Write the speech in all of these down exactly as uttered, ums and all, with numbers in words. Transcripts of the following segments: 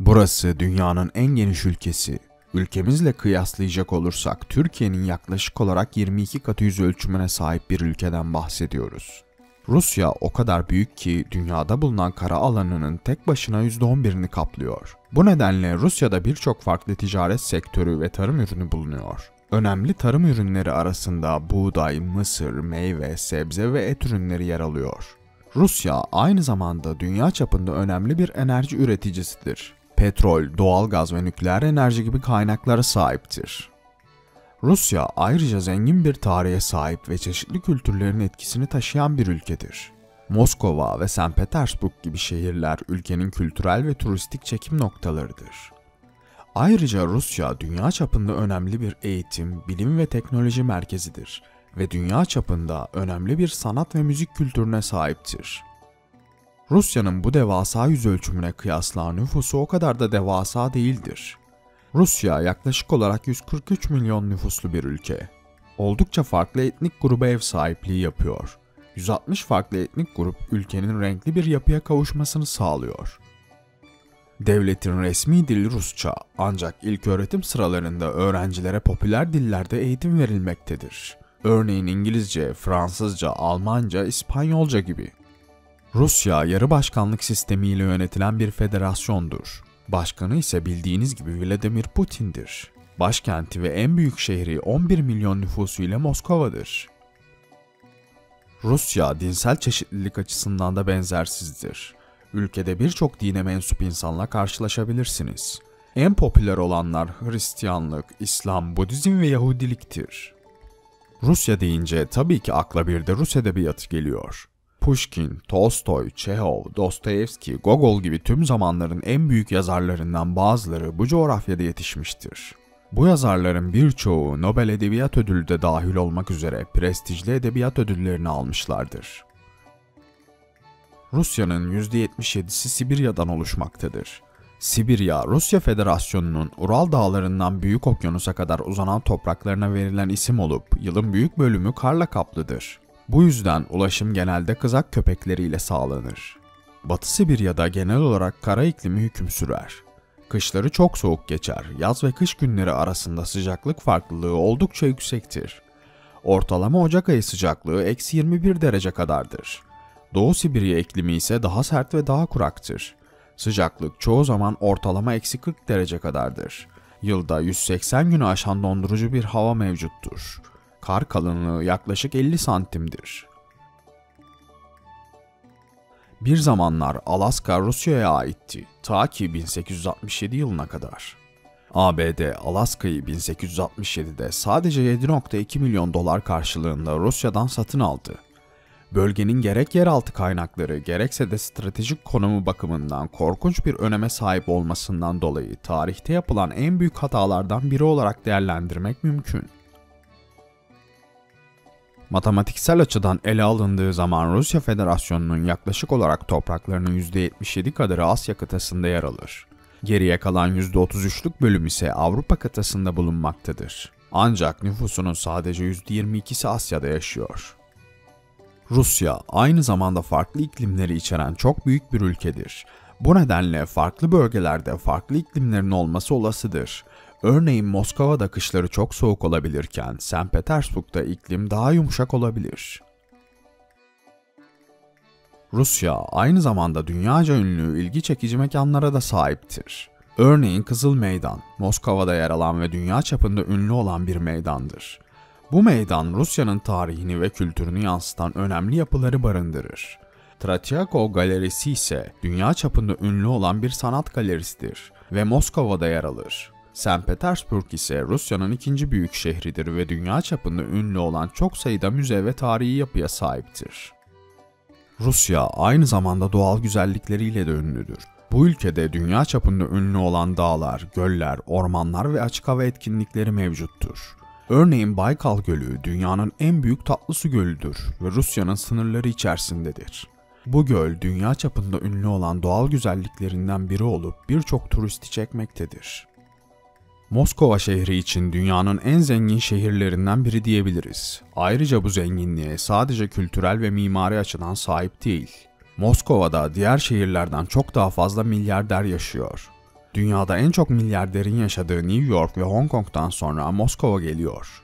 Burası dünyanın en geniş ülkesi. Ülkemizle kıyaslayacak olursak Türkiye'nin yaklaşık olarak yirmi iki katı yüz ölçümüne sahip bir ülkeden bahsediyoruz. Rusya o kadar büyük ki dünyada bulunan kara alanının tek başına yüzde on birini kaplıyor. Bu nedenle Rusya'da birçok farklı ticaret sektörü ve tarım ürünü bulunuyor. Önemli tarım ürünleri arasında buğday, mısır, meyve, sebze ve et ürünleri yer alıyor. Rusya aynı zamanda dünya çapında önemli bir enerji üreticisidir. Petrol, doğalgaz ve nükleer enerji gibi kaynaklara sahiptir. Rusya ayrıca zengin bir tarihe sahip ve çeşitli kültürlerin etkisini taşıyan bir ülkedir. Moskova ve Sankt Petersburg gibi şehirler ülkenin kültürel ve turistik çekim noktalarıdır. Ayrıca Rusya dünya çapında önemli bir eğitim, bilim ve teknoloji merkezidir ve dünya çapında önemli bir sanat ve müzik kültürüne sahiptir. Rusya'nın bu devasa yüz ölçümüne kıyasla nüfusu o kadar da devasa değildir. Rusya yaklaşık olarak yüz kırk üç milyon nüfuslu bir ülke. Oldukça farklı etnik gruba ev sahipliği yapıyor. yüz altmış farklı etnik grup ülkenin renkli bir yapıya kavuşmasını sağlıyor. Devletin resmi dili Rusça, ancak ilköğretim sıralarında öğrencilere popüler dillerde eğitim verilmektedir. Örneğin İngilizce, Fransızca, Almanca, İspanyolca gibi. Rusya yarı başkanlık sistemiyle yönetilen bir federasyondur. Başkanı ise bildiğiniz gibi Vladimir Putin'dir. Başkenti ve en büyük şehri on bir milyon nüfusu ile Moskova'dır. Rusya dinsel çeşitlilik açısından da benzersizdir. Ülkede birçok dine mensup insanla karşılaşabilirsiniz. En popüler olanlar Hristiyanlık, İslam, Budizm ve Yahudiliktir. Rusya deyince tabii ki akla bir de Rus edebiyatı geliyor. Pushkin, Tolstoy, Çehov, Dostoyevski, Gogol gibi tüm zamanların en büyük yazarlarından bazıları bu coğrafyada yetişmiştir. Bu yazarların birçoğu Nobel Edebiyat Ödülü de dahil olmak üzere prestijli edebiyat ödüllerini almışlardır. Rusya'nın yüzde yetmiş yedisi Sibirya'dan oluşmaktadır. Sibirya, Rusya Federasyonu'nun Ural Dağları'ndan Büyük Okyanus'a kadar uzanan topraklarına verilen isim olup yılın büyük bölümü karla kaplıdır. Bu yüzden ulaşım genelde kızak köpekleriyle sağlanır. Batı Sibirya'da genel olarak kara iklimi hüküm sürer. Kışları çok soğuk geçer, yaz ve kış günleri arasında sıcaklık farklılığı oldukça yüksektir. Ortalama Ocak ayı sıcaklığı eksi yirmi bir derece kadardır. Doğu Sibirya iklimi ise daha sert ve daha kuraktır. Sıcaklık çoğu zaman ortalama eksi kırk derece kadardır. Yılda yüz seksen günü aşan dondurucu bir hava mevcuttur. Kar kalınlığı yaklaşık elli santimdir. Bir zamanlar Alaska Rusya'ya aitti, ta ki bin sekiz yüz altmış yedi yılına kadar. A B D, Alaska'yı bin sekiz yüz altmış yedide sadece yedi nokta iki milyon dolar karşılığında Rusya'dan satın aldı. Bölgenin gerek yeraltı kaynakları gerekse de stratejik konumu bakımından korkunç bir öneme sahip olmasından dolayı tarihte yapılan en büyük hatalardan biri olarak değerlendirmek mümkün. Matematiksel açıdan ele alındığı zaman Rusya Federasyonu'nun yaklaşık olarak topraklarının yüzde yetmiş yedi kadarı Asya kıtasında yer alır. Geriye kalan yüzde otuz üçlük bölüm ise Avrupa kıtasında bulunmaktadır. Ancak nüfusunun sadece yüzde yirmi ikisi Asya'da yaşıyor. Rusya aynı zamanda farklı iklimleri içeren çok büyük bir ülkedir. Bu nedenle farklı bölgelerde farklı iklimlerin olması olasıdır. Örneğin Moskova'da kışları çok soğuk olabilirken Sankt Petersburg'da iklim daha yumuşak olabilir. Rusya aynı zamanda dünyaca ünlü ilgi çekici mekanlara da sahiptir. Örneğin Kızıl Meydan, Moskova'da yer alan ve dünya çapında ünlü olan bir meydandır. Bu meydan Rusya'nın tarihini ve kültürünü yansıtan önemli yapıları barındırır. Tretyakov Galerisi ise dünya çapında ünlü olan bir sanat galerisidir ve Moskova'da yer alır. Sankt Petersburg ise Rusya'nın ikinci büyük şehridir ve dünya çapında ünlü olan çok sayıda müze ve tarihi yapıya sahiptir. Rusya aynı zamanda doğal güzellikleriyle de ünlüdür. Bu ülkede dünya çapında ünlü olan dağlar, göller, ormanlar ve açık hava etkinlikleri mevcuttur. Örneğin Baykal Gölü dünyanın en büyük tatlı su gölüdür ve Rusya'nın sınırları içerisindedir. Bu göl dünya çapında ünlü olan doğal güzelliklerinden biri olup birçok turisti çekmektedir. Moskova şehri için dünyanın en zengin şehirlerinden biri diyebiliriz. Ayrıca bu zenginliğe sadece kültürel ve mimari açıdan sahip değil. Moskova'da diğer şehirlerden çok daha fazla milyarder yaşıyor. Dünyada en çok milyarderin yaşadığı New York ve Hong Kong'dan sonra Moskova geliyor.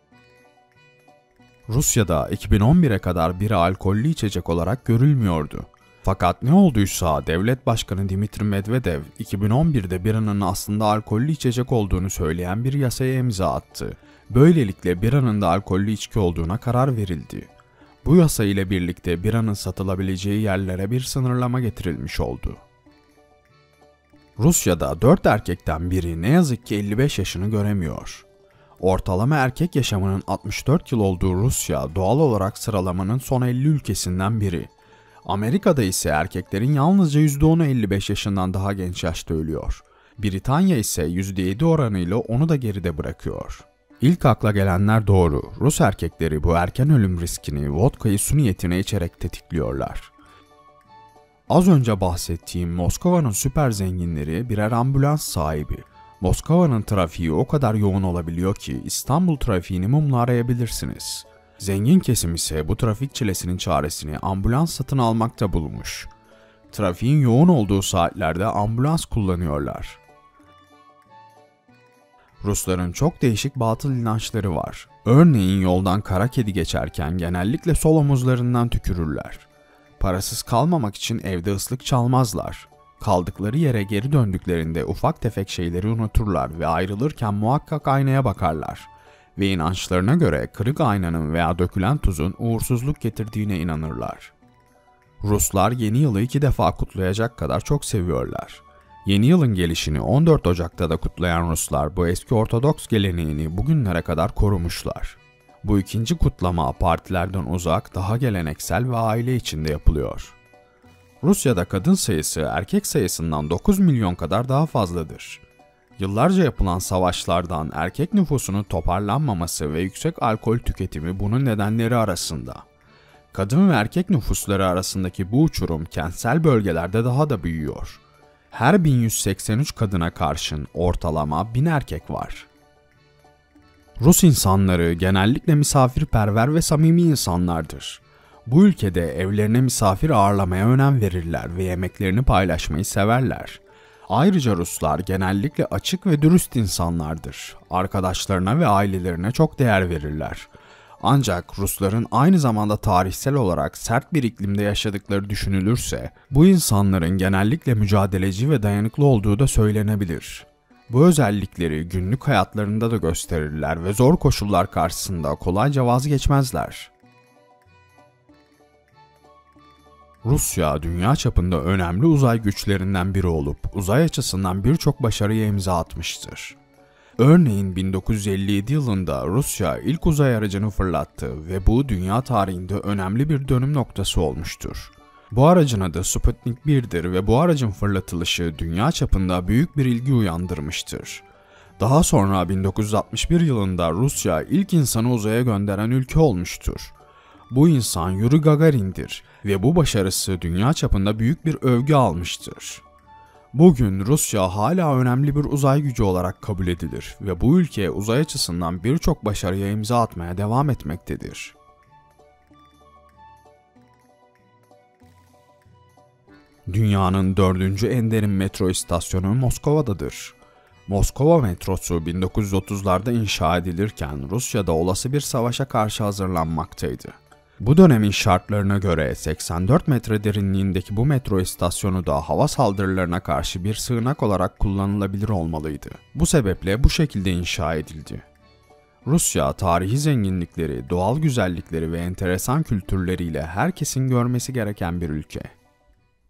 Rusya'da iki bin on bire kadar bira alkollü içecek olarak görülmüyordu. Fakat ne olduysa devlet başkanı Dmitri Medvedev iki bin on birde biranın aslında alkollü içecek olduğunu söyleyen bir yasaya imza attı. Böylelikle biranın da alkollü içki olduğuna karar verildi. Bu yasa ile birlikte biranın satılabileceği yerlere bir sınırlama getirilmiş oldu. Rusya'da dört erkekten biri ne yazık ki elli beş yaşını göremiyor. Ortalama erkek yaşamının altmış dört yıl olduğu Rusya doğal olarak sıralamanın son elli ülkesinden biri. Amerika'da ise erkeklerin yalnızca yüzde onu elli beş yaşından daha genç yaşta ölüyor. Britanya ise yüzde yedi oranıyla onu da geride bırakıyor. İlk akla gelenler doğru. Rus erkekleri bu erken ölüm riskini vodkayı su niyetine içerek tetikliyorlar. Az önce bahsettiğim Moskova'nın süper zenginleri birer ambulans sahibi. Moskova'nın trafiği o kadar yoğun olabiliyor ki İstanbul trafiğini mumla arayabilirsiniz. Zengin kesim ise bu trafik çilesinin çaresini ambulans satın almakta bulmuş. Trafiğin yoğun olduğu saatlerde ambulans kullanıyorlar. Rusların çok değişik batıl inançları var. Örneğin yoldan kara kedi geçerken genellikle sol omuzlarından tükürürler. Parasız kalmamak için evde ıslık çalmazlar. Kaldıkları yere geri döndüklerinde ufak tefek şeyleri unuturlar ve ayrılırken muhakkak aynaya bakarlar. Ve inançlarına göre kırık aynanın veya dökülen tuzun uğursuzluk getirdiğine inanırlar. Ruslar yeni yılı iki defa kutlayacak kadar çok seviyorlar. Yeni yılın gelişini on dört Ocak'ta da kutlayan Ruslar bu eski Ortodoks geleneğini bugünlere kadar korumuşlar. Bu ikinci kutlama partilerden uzak, daha geleneksel ve aile içinde yapılıyor. Rusya'da kadın sayısı erkek sayısından dokuz milyon kadar daha fazladır. Yıllarca yapılan savaşlardan erkek nüfusunun toparlanmaması ve yüksek alkol tüketimi bunun nedenleri arasında. Kadın ve erkek nüfusları arasındaki bu uçurum kentsel bölgelerde daha da büyüyor. Her bin yüz seksen üç kadına karşın ortalama bin erkek var. Rus insanları genellikle misafirperver ve samimi insanlardır. Bu ülkede evlerine misafir ağırlamaya önem verirler ve yemeklerini paylaşmayı severler. Ayrıca Ruslar genellikle açık ve dürüst insanlardır. Arkadaşlarına ve ailelerine çok değer verirler. Ancak Rusların aynı zamanda tarihsel olarak sert bir iklimde yaşadıkları düşünülürse, bu insanların genellikle mücadeleci ve dayanıklı olduğu da söylenebilir. Bu özellikleri günlük hayatlarında da gösterirler ve zor koşullar karşısında kolayca vazgeçmezler. Rusya, dünya çapında önemli uzay güçlerinden biri olup uzay açısından birçok başarıya imza atmıştır. Örneğin bin dokuz yüz elli yedi yılında Rusya ilk uzay aracını fırlattı ve bu dünya tarihinde önemli bir dönüm noktası olmuştur. Bu aracın adı Sputnik bir'dir ve bu aracın fırlatılışı dünya çapında büyük bir ilgi uyandırmıştır. Daha sonra bin dokuz yüz altmış bir yılında Rusya ilk insanı uzaya gönderen ülke olmuştur. Bu insan Yuri Gagarin'dir ve bu başarısı dünya çapında büyük bir övgü almıştır. Bugün Rusya hala önemli bir uzay gücü olarak kabul edilir ve bu ülke uzay açısından birçok başarıya imza atmaya devam etmektedir. Dünyanın dördüncü en derin metro istasyonu Moskova'dadır. Moskova metrosu bin dokuz yüz otuzlarda inşa edilirken Rusya'da olası bir savaşa karşı hazırlanmaktaydı. Bu dönemin şartlarına göre seksen dört metre derinliğindeki bu metro istasyonu da hava saldırılarına karşı bir sığınak olarak kullanılabilir olmalıydı. Bu sebeple bu şekilde inşa edildi. Rusya, tarihi zenginlikleri, doğal güzellikleri ve enteresan kültürleriyle herkesin görmesi gereken bir ülke.